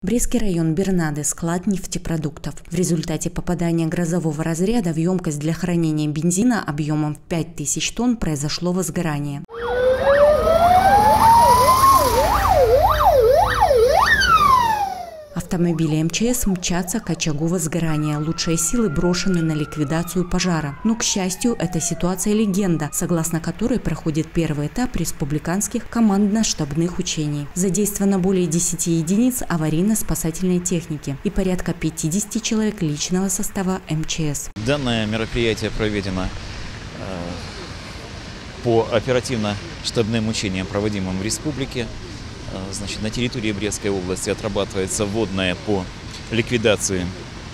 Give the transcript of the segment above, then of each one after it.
Брестский район, Бернады, склад нефтепродуктов. В результате попадания грозового разряда в емкость для хранения бензина объемом в 5000 тонн произошло возгорание. Автомобили МЧС мчатся к очагу возгорания. Лучшие силы брошены на ликвидацию пожара. Но, к счастью, эта ситуация легенда, согласно которой проходит первый этап республиканских командно-штабных учений. Задействовано более 10 единиц аварийно-спасательной техники и порядка 50 человек личного состава МЧС. Данное мероприятие проведено по оперативно-штабным учениям, проводимым в республике. Значит, на территории Брестской области отрабатывается вводное по ликвидации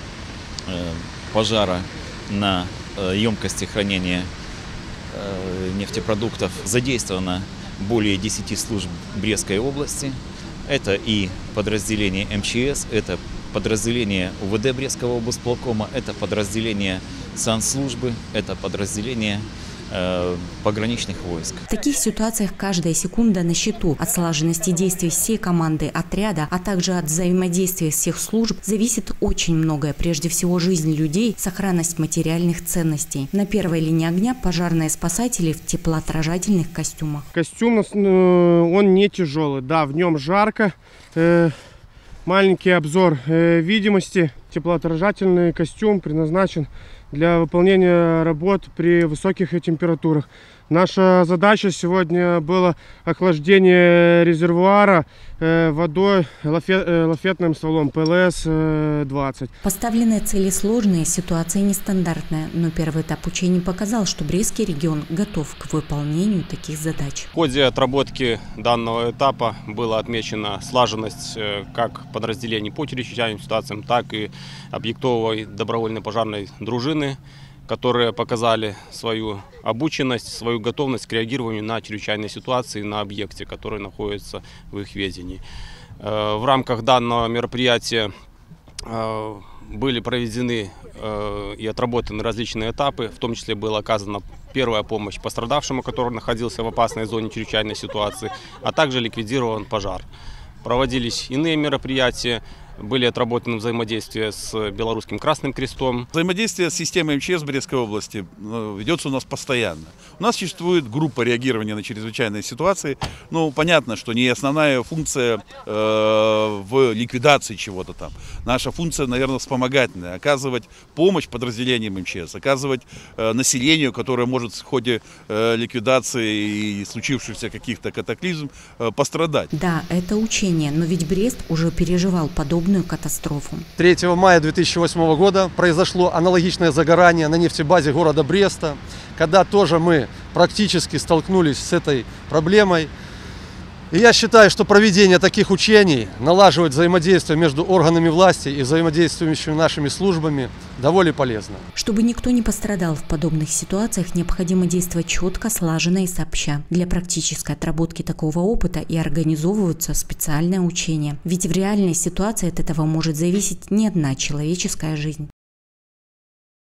пожара на емкости хранения нефтепродуктов. Задействовано более 10 служб Брестской области. Это и подразделение МЧС, это подразделение УВД Брестского облсполкома, это подразделение санслужбы, это подразделение пограничных войск. В таких ситуациях каждая секунда на счету. От слаженности действий всей команды отряда, а также от взаимодействия всех служб зависит очень многое. Прежде всего жизнь людей, сохранность материальных ценностей. На первой линии огня пожарные спасатели в теплоотражательных костюмах. Костюм он не тяжелый, да, в нем жарко. Маленький обзор видимости. Теплоотражательный костюм предназначен для выполнения работ при высоких температурах. Наша задача сегодня была охлаждение резервуара водой лафетным стволом ПЛС-20. Поставленные цели сложные, ситуация нестандартная, но первый этап учений показал, что Брестский регион готов к выполнению таких задач. В ходе отработки данного этапа была отмечена слаженность как подразделений по чрезвычайным ситуациям, так и объектовой добровольной пожарной дружины, которые показали свою обученность, свою готовность к реагированию на чрезвычайные ситуации на объекте, который находится в их ведении. В рамках данного мероприятия были проведены и отработаны различные этапы, в том числе была оказана первая помощь пострадавшему, который находился в опасной зоне чрезвычайной ситуации, а также ликвидирован пожар. Проводились иные мероприятия. Были отработаны взаимодействия с Белорусским Красным Крестом. Взаимодействие с системой МЧС Брестской области ведется у нас постоянно. У нас существует группа реагирования на чрезвычайные ситуации. Ну, понятно, что не основная функция в ликвидации чего-то там. Наша функция, наверное, вспомогательная. Оказывать помощь подразделениям МЧС, оказывать населению, которое может в ходе ликвидации и случившихся каких-то катаклизм пострадать. Да, это учение, но ведь Брест уже переживал подобную катастрофу. 3 мая 2008 года произошло аналогичное загорание на нефтебазе города Бреста, когда тоже мы практически столкнулись с этой проблемой. И я считаю, что проведение таких учений, налаживать взаимодействие между органами власти и взаимодействующими нашими службами довольно полезно. Чтобы никто не пострадал в подобных ситуациях, необходимо действовать четко, слаженно и сообща. Для практической отработки такого опыта и организовываются специальные учения. Ведь в реальной ситуации от этого может зависеть не одна человеческая жизнь.